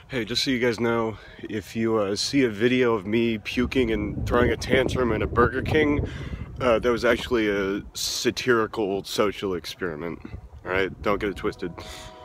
Hey, just so you guys know, if you see a video of me puking and throwing a tantrum in a Burger King, that was actually a satirical social experiment. Alright, don't get it twisted.